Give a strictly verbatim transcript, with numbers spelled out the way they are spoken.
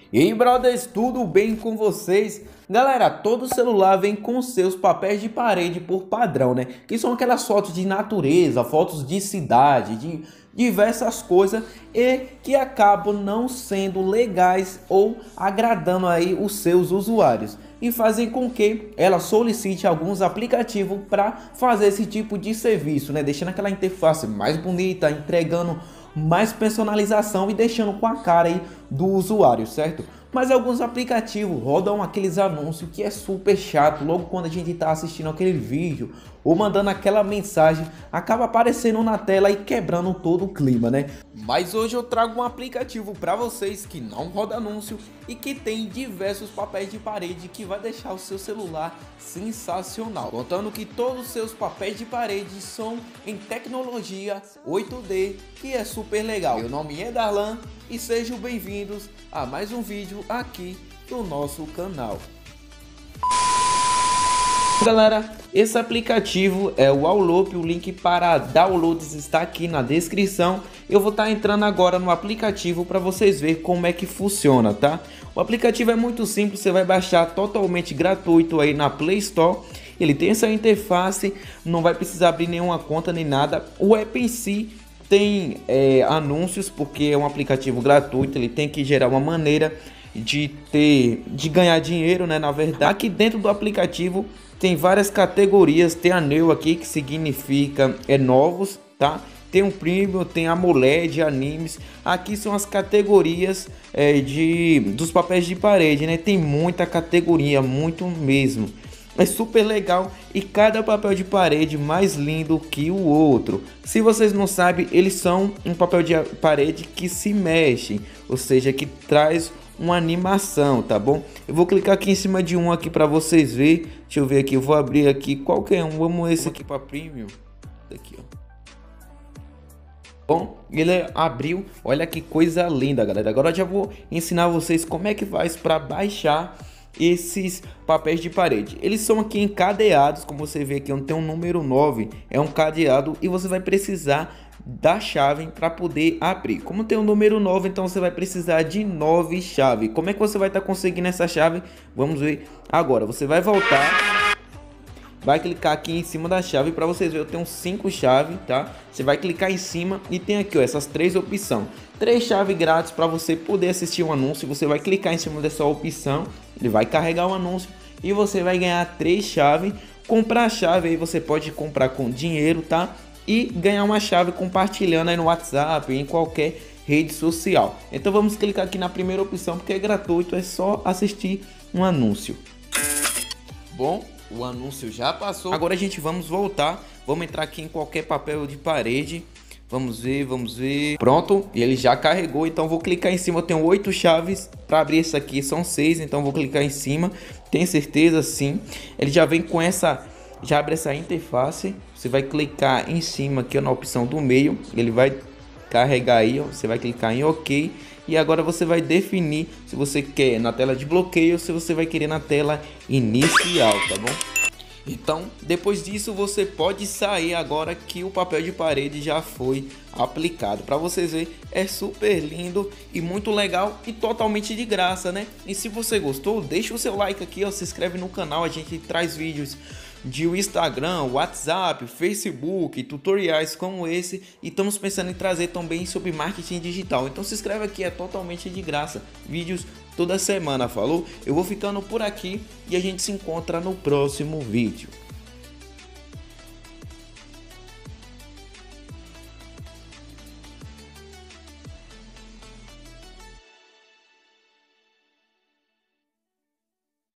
E aí, brothers, tudo bem com vocês? Galera, todo celular vem com seus papéis de parede por padrão, né? Que são aquelas fotos de natureza, fotos de cidade, de diversas coisas e que acabam não sendo legais ou agradando aí os seus usuários e fazem com que ela solicite alguns aplicativos para fazer esse tipo de serviço, né? Deixando aquela interface mais bonita, entregando mais personalização e deixando com a cara aí do usuário, certo? Mas alguns aplicativos rodam aqueles anúncios que é super chato. Logo quando a gente está assistindo aquele vídeo ou mandando aquela mensagem, acaba aparecendo na tela e quebrando todo o clima, né? Mas hoje eu trago um aplicativo para vocês que não roda anúncio e que tem diversos papéis de parede que vai deixar o seu celular sensacional. Contando que todos os seus papéis de parede são em tecnologia oito D, que é super legal. Meu nome é Darlan e sejam bem-vindos a mais um vídeo aqui no nosso canal. Galera, esse aplicativo é o Allop, o link para downloads está aqui na descrição. Eu vou estar entrando agora no aplicativo para vocês verem como é que funciona, tá? O aplicativo é muito simples, você vai baixar totalmente gratuito aí na Play Store. Ele tem essa interface, não vai precisar abrir nenhuma conta nem nada. O app em si tem é, anúncios, porque é um aplicativo gratuito, ele tem que gerar uma maneira de ter, de ganhar dinheiro, né? Na verdade, aqui dentro do aplicativo tem várias categorias, tem a New aqui que significa é novos, tá? Tem um Premium, tem AMOLED, animes. Aqui são as categorias é, de dos papéis de parede, né? Tem muita categoria, muito mesmo. É super legal e cada papel de parede mais lindo que o outro. Se vocês não sabem, eles são um papel de parede que se mexe, ou seja, que traz uma animação, tá bom? Eu vou clicar aqui em cima de um aqui para vocês verem. Deixa eu ver aqui, eu vou abrir aqui qualquer um. Vamos esse aqui para Premium. Daqui, ó. Bom, ele abriu. Olha que coisa linda, galera. Agora eu já vou ensinar vocês como é que faz para baixar esses papéis de parede. Eles são aqui encadeados, como você vê aqui onde tem um número nove, é um cadeado e você vai precisar da chave para poder abrir. Como tem um número nove, então você vai precisar de nove chaves. Como é que você vai estar tá conseguindo essa chave? Vamos ver agora. Você vai voltar, vai clicar aqui em cima da chave para vocês verem. Eu tenho cinco chaves, tá? Você vai clicar em cima e tem aqui, ó, essas três opções. Três chaves grátis para você poder assistir um anúncio. Você vai clicar em cima dessa opção, ele vai carregar o anúncio e você vai ganhar três chaves. Comprar a chave aí você pode comprar com dinheiro, tá? E ganhar uma chave compartilhando aí no WhatsApp, em qualquer rede social. Então vamos clicar aqui na primeira opção porque é gratuito, é só assistir um anúncio. Bom, o anúncio já passou. Agora a gente vamos voltar, vamos entrar aqui em qualquer papel de parede. Vamos ver, vamos ver. Pronto, ele já carregou, então vou clicar em cima. Eu tenho oito chaves para abrir essa aqui, são seis, então vou clicar em cima. Tem certeza? Sim. Ele já vem com essa, já abre essa interface. Você vai clicar em cima aqui, ó, na opção do meio. Ele vai carregar aí, ó. Você vai clicar em OK. E agora você vai definir se você quer na tela de bloqueio ou se você vai querer na tela inicial, tá bom? Então, depois disso, você pode sair agora que o papel de parede já foi aplicado. Para vocês verem, é super lindo e muito legal e totalmente de graça, né? E se você gostou, deixa o seu like aqui, ó, se inscreve no canal. A gente traz vídeos de Instagram, WhatsApp, Facebook, tutoriais como esse. E estamos pensando em trazer também sobre marketing digital. Então se inscreve aqui, é totalmente de graça. Vídeos toda semana, falou? Eu vou ficando por aqui e a gente se encontra no próximo vídeo.